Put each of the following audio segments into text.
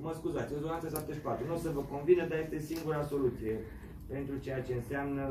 mă scuzați, ordonanța 74, nu o să vă convine, dar este singura soluție pentru ceea ce înseamnă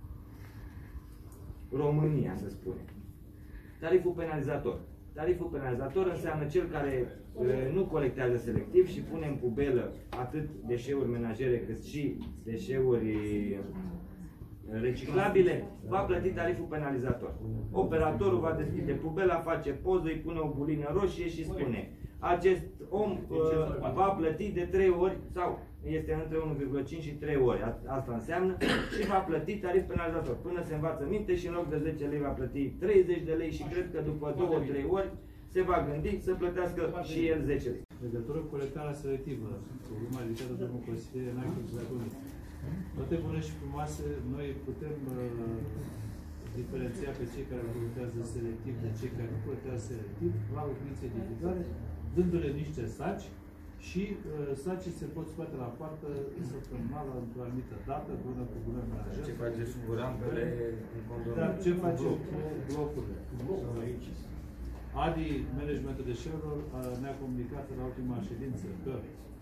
România, să spunem. Tariful penalizator. Tariful penalizator înseamnă cel care nu colectează selectiv și pune în pubelă atât deșeuri menajere cât și deșeuri reciclabile, va plăti tariful penalizator. Operatorul va deschide pubela, face poză, îi pune o bulină roșie și spune: acest om va plăti de 3 ori sau este între 1,5 și 3 ori. Asta înseamnă și va plăti tarif penalizator. Până se învață minte și în loc de 10 lei va plăti 30 de lei și cred că după 2-3 ori se va gândi să plătească și el 10 lei. Legătură cu colectarea selectivă, problema ridicată de domnul consilier Nache Zagonit. Toate bune și frumoase, noi putem diferenția pe cei care colectează selectiv de cei care nu colectează selectiv la o definiție individuală, dându-le niște saci și sacii se pot scoate la poartă săptămânală într-o anumită dată, bună cu bună menajere. Ce faceți cu rampele în condominiu? Dar ce facem cu blocurile? ADI, managementul deșeurilor, ne-a comunicat la ultima ședință că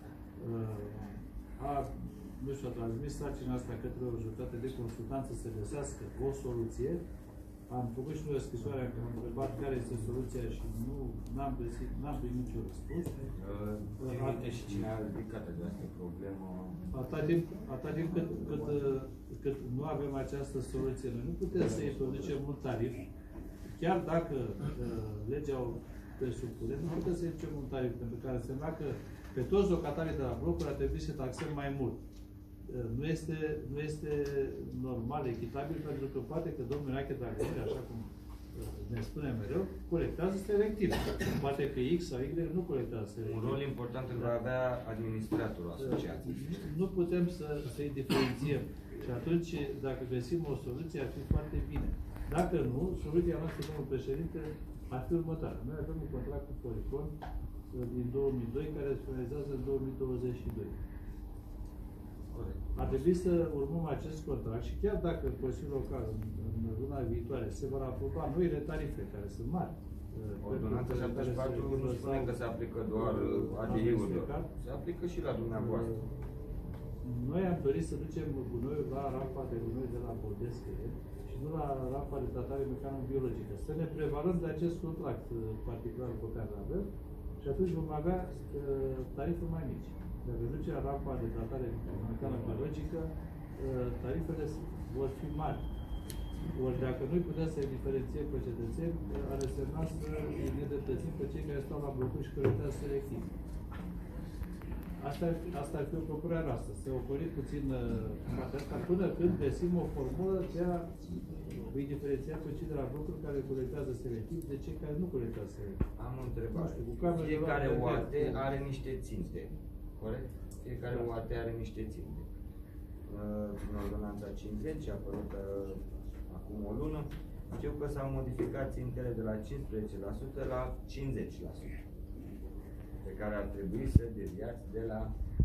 nu știu, a transmis sarcina asta către o juritate de consultanță să găsească o soluție. Am făcut și noi o scrisoare în care am întrebat care este soluția și n-am primit niciun răspuns. Trimite și cine a ridicat această problemă. Atâta timp cât nu avem această soluție, noi nu putem să introducem un tarif, chiar dacă legea o presupune, nu putem să introducem un tarif, pentru care însemna că pe toți locatarii de la blocuri ar trebui să taxăm mai mult. Nu este normal, echitabil, pentru că poate că domnul Nache Zagonit, așa cum ne spune mereu, colectează selectiv. Poate că X sau Y nu colectează selectiv. Un rol important îl va avea administratorul asociației. Nu putem să-i diferențiem. Și atunci, dacă găsim o soluție, ar fi foarte bine. Dacă nu, soluția noastră, domnul președinte, ar fi următoarea. Noi avem un contract cu Policon din 2002 care se finalizează în 2022. Ar trebui să urmăm acest contract și chiar dacă Consiliul Local în luna viitoare se vor aproba noile tarife, care sunt mari. Ordonanța 74 nu spune că se aplică doar ADI-urilor. Se aplică și la dumneavoastră. Noi am dorit să ducem gunoiul la rampa de gunoi de la Bodescă și nu la rampa de tratare mecano-biologică. Să ne prevalăm de acest contract particular pe care îl avem și atunci vom avea tarife mai mici. Dacă duce la rampa de tratare mecano-biologică, tarifele vor fi mari. Ori dacă noi putem să diferențiem pe cetățeni, ar însemna să ne nedreptățim pe cei care stau la blocuri și colectează selectiv. Asta ar fi o propunere noastră, să ocolim puțin partea asta până când găsim o formulă de a îi diferenția pe cei de la blocuri care colectează selectiv de cei care nu colectează selectiv. Am o întrebare. Fiecare UAT are niște ținte, corect? Fiecare UAT are niște ținte. În ordonanța 50, apărută acum o lună, știu că s-au modificat țintele de la 15% la 50%. Pe care ar trebui să deviați de la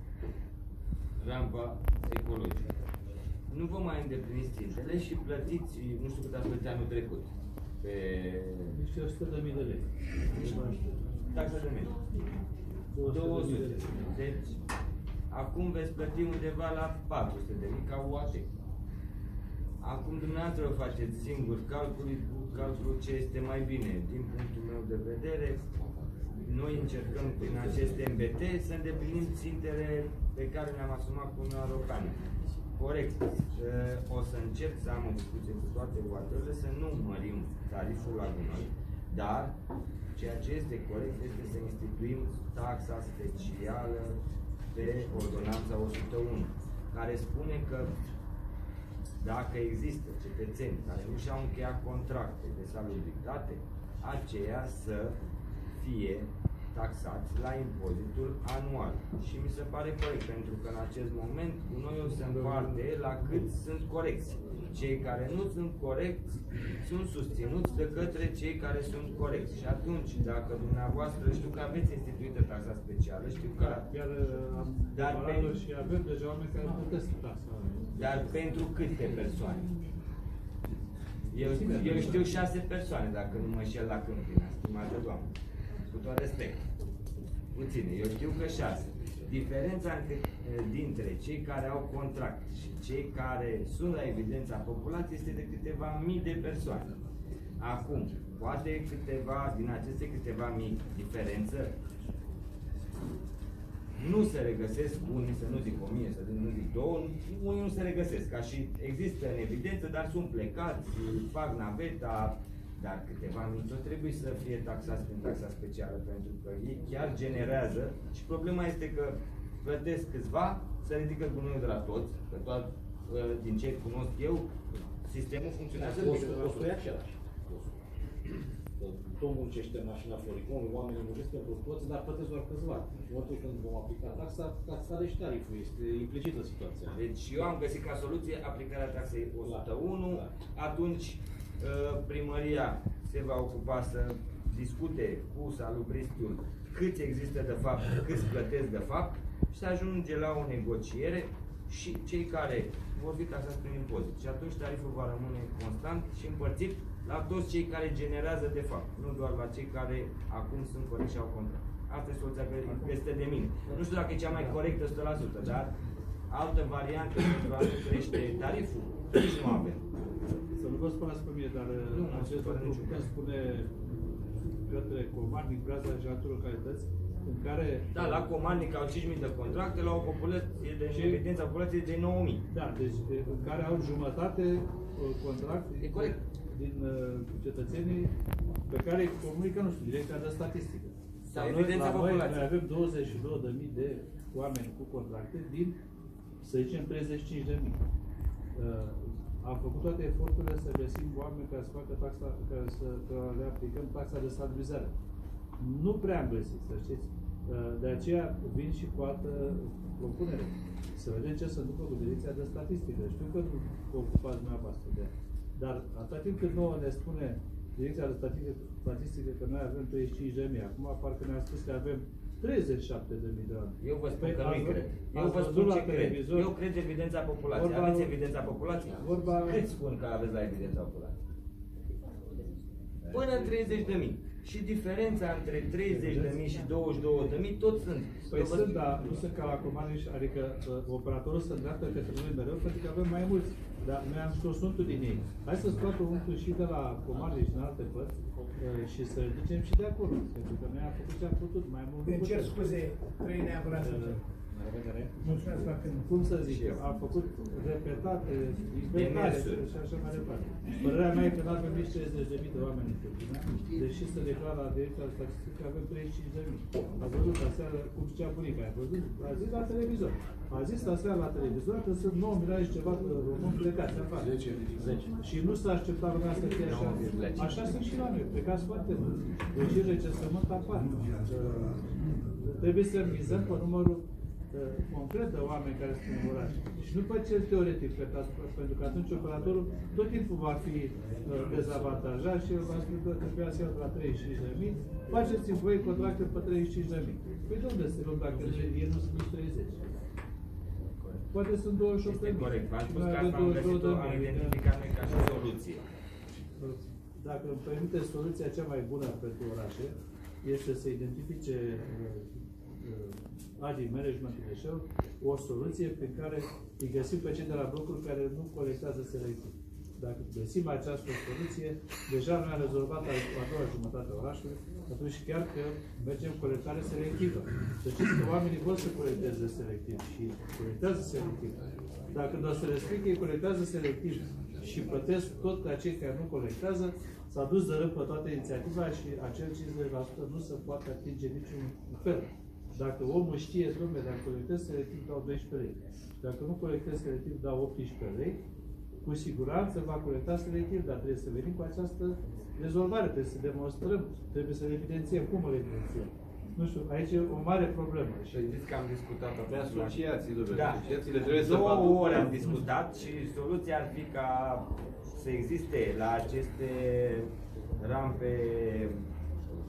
rampa ecologică. Nu vă mai îndepliniți țintele și plătiți, nu știu cât ați plătit anul trecut, pe... Niște 100.000 de lei. Taxa de mediu. 200. Deci, acum veți plăti undeva la 400 de lei ca UAT. Acum dumneavoastră faceți singur calculul ce este mai bine. Din punctul meu de vedere, noi încercăm prin acest MBT să îndeplinim țintele pe care le-am asumat cu Uniunea Europeană. Corect. O să încerc să am o discuție cu toate UAT-urile, să nu mărim tariful la gunoi, dar ceea ce este corect este să instituim taxa specială pe ordonanța 101, care spune că dacă există cetățeni care nu și-au încheiat contracte de salubritate, aceea să fie taxați la impozitul anual. Și mi se pare corect, pentru că în acest moment gunoiul se împarte la cât sunt corecți. Cei care nu sunt corecți sunt susținuți de către cei care sunt corecți. Și atunci, dacă dumneavoastră, știu că aveți instituită taxa specială, știu că... Dar și avem deja oameni care plătesc taxa. Dar pentru câte persoane? Eu știu 6 persoane, dacă nu mă înșel la Câmpina, stimată doamnă. Cu tot respect. Puține. Eu știu că 6. Diferența dintre cei care au contract și cei care sunt la evidența populației este de câteva mii de persoane. Acum, poate câteva, din aceste câteva mii diferență, nu se regăsesc unii, să nu zic 1000, să nu zic 2, unii nu se regăsesc, ca și există în evidență, dar sunt plecați, fac naveta, dar câteva mii tot trebuie să fie taxați prin taxa specială, pentru că ei chiar generează și problema este că plătesc câțiva, se ridică gunoiul de la toți, că tot, din ce cunosc eu, sistemul funcționează bine. Costul e același. Tot muncește mașina Floriconului, oamenii muncesc pentru toți, dar plătesc doar câțiva. În momentul când vom aplica taxa, scade și tariful. Este implicită situația. Deci eu am găsit ca soluție aplicarea taxei 101, atunci primăria se va ocupa să discute cu salubristul câți există de fapt, câți plătesc de fapt și să ajunge la o negociere și cei care vor fi taxați prin impozit. Și atunci tariful va rămâne constant și împărțit la toți cei care generează de fapt, nu doar la cei care acum sunt corecți și au contract. Asta e soluția care este de mine. Nu știu dacă e cea mai corectă 100%, dar altă variantă pentru a nu crește tariful, nici nu avem. Să nu vă spuneți pe mine, dar acest lucru putem spune către comarnic, braza de localități, în care... Da, la comarnic au 5.000 de contracte, la o populație de evidența populației de 9.000. Da, deci în care au jumătate contract din cetățenii pe care îi comunică, nu știu, direcția de statistică. Sau evidența populației. Noi avem 22.000 de oameni cu contracte din, să zicem, 35.000. Am făcut toate eforturile să găsim oameni care să facă taxa, care să le aplicăm taxa de stabilizare. Nu prea am găsit, să știți. De aceea vin și cu altă propunere. Să vedem ce se întâmplă cu direcția de statistică. Știu că nu vă ocupați dumneavoastră de ea. Dar atâta timp cât nouă ne spune direcția de statistică că noi avem 35.000, acum parcă ne-a spus că avem 37.000 de oameni. Eu vă spun că nu-i cred. Eu vă spun ce cred. Eu cred evidența populației. Aveți evidența populației? Cât spun că aveți la evidența populației? Până 30.000. Și diferența între 30.000 și 22.000 tot sunt. Păi sunt, dar nu sunt ca la comarnici, adică operatorul se îndreaptă către noi mereu pentru că avem mai mulți. Dar noi am scos untul din ei. Hai să scoată untul și de la comarnici și în alte părți și să ducem și de acolo. Pentru că noi am făcut ce am putut, mai mult. Îmi cer scuze, trei neapărat să mulțumesc foarte mult. Cum să zic, am făcut repetate inventare și așa mai departe. Părerea mea e că nu avem nici 30.000 de oameni în Câmpina, deși se declară la direcția statistică că avem 35.000. A văzut aseară cum zicea bunica, a zis la televizor. A zis aseară la televizor că sunt 9 milioane și ceva români plecați afară. 10. Și nu s-a așteptat lumea să fie așa. Așa sunt și la noi, plecați foarte mult. Deci recensământ afară. Trebuie să mizăm pe numărul concret de oameni care sunt în oraș. Și nu pe cel teoretic, pentru că atunci operatorul tot timpul va fi dezavantajat și el va spune că trebuia să iau la 35.000, faceți-mi voi contracte pe 35.000. Păi de unde se luăm dacă ei nu sunt 30? Poate sunt 28.000. Este corect. V-am spus că asta am identificat noi ca și soluție. Dacă îmi permite, soluția cea mai bună pentru orașe este să identifice Adi Management deșeuri, o soluție pe care îi găsim pe cei de la blocuri care nu colectează selectiv. Dacă găsim această soluție, deja noi am rezolvat a doua jumătate a orașului, atunci chiar că mergem colectare selectivă. Să știți că oamenii vor să colecteze selectiv și colectează selectiv. Dacă nu o să respecte, ei colectează selectiv și plătesc tot ca cei care nu colectează, s-a dus de rând pe toată inițiativa și acel 50% nu se poate atinge niciun fel. Dacă omul știe, domnule, dacă colectez selectiv, dau 12 lei. Dacă nu colectez selectiv, dau 18 lei. Cu siguranță va colecta selectiv, dar trebuie să venim cu această rezolvare, trebuie să demonstrăm, trebuie să le evidențiem. Cum îl evidențiem? Nu știu, aici e o mare problemă. Și știți că am discutat pe asociații, da. Asociațiile trebuie să facă. 2 ore am discutat și soluția ar fi ca să existe la aceste rampe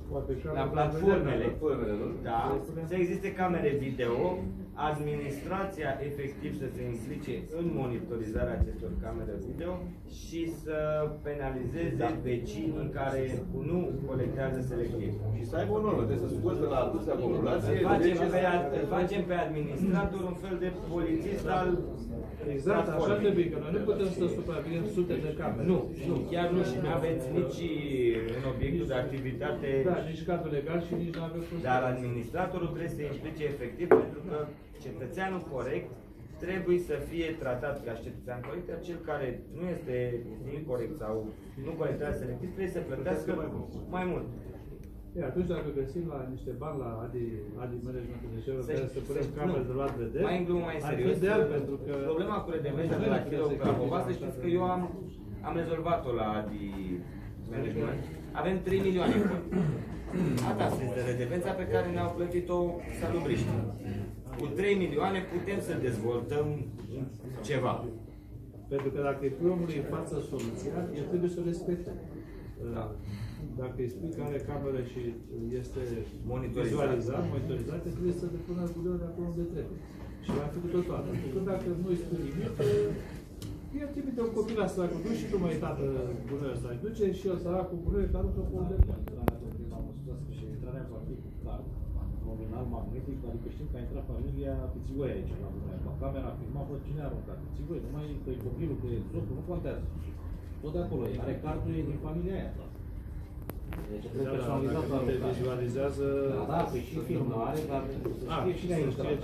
Poate că la platformele, nu? da, să existe camere video, administrația efectiv să se implice în monitorizarea acestor camere video și să penalizeze vecinii care nu colectează selectiv. Și să aibă o normă, trebuie să scoată la atâția populație. Îl facem pe administrator un fel de polițist al Exact, așa trebuie, că noi nu putem să supraveghem sute de camere. Nu, chiar nu și nu aveți nici în obiectul de activitate. Da, nici cadrul legal și nici nu avem cum. Dar administratorul trebuie să se implice efectiv, pentru că cetățeanul corect trebuie să fie tratat ca cetățean corect, iar cel care nu este incorect sau nu colectează selectiv trebuie să plătească mai mult. E, atunci dacă găsim la niște bani la Adi Management de Șeră, care să punem camere de luat vedere, mai în glumă, mai serios, pentru că problema cu redevența de la Kilo Crapova, să știți că eu am rezolvat-o la Adi Management. Avem 3 milioane. Asta este redevența pe care ne-au plătit-o salubriștii. Cu 3 milioane putem să dezvoltăm ceva. Pentru că dacă îi pui omului în față soluția, el trebuie să o respecte. Da. Dacă îi spui că are cameră și este monitorizat, trebuie să depună guleul de acolo unde trebuie. Și va fi cu totul altă. Pentru că dacă nu îi spui nimic, el trimite un copil la săracul, nu și tu mai tată guleul ăsta, îi duce și el săracul guleul care aruncă pe unde Și intrarea va fi cu card nominal magnetic, adică știm că a intrat familia Pițigoi aici la Bunoaia. La camera a filmat, bă, cine a aruncat? Pițigoi, numai că e copilul, că e soțul, nu contează. Tot de acolo, are cardul, e din familia aia. Deci trebuie personalizat la te vizualizează... Da, păi și filmare, dar să știe cine a intrat.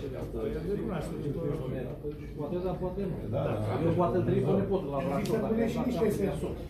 Poate da, poate nu. Eu poate îl trimit pe nepotul la laborator, dacă a intrat familia soț.